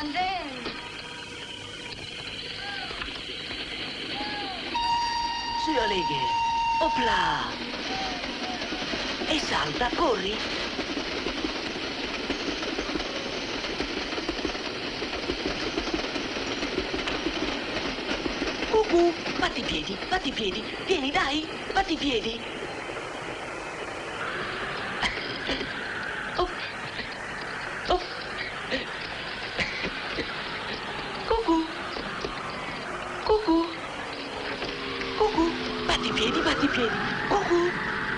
grande! Su, Aleghe. Opla! E salta, corri! Cucù, batti i piedi, batti i piedi. Vieni, dai, batti i piedi. Oh. Oh. Cucù. Cucù. Cucù, batti i piedi, batti i piedi. Cucù.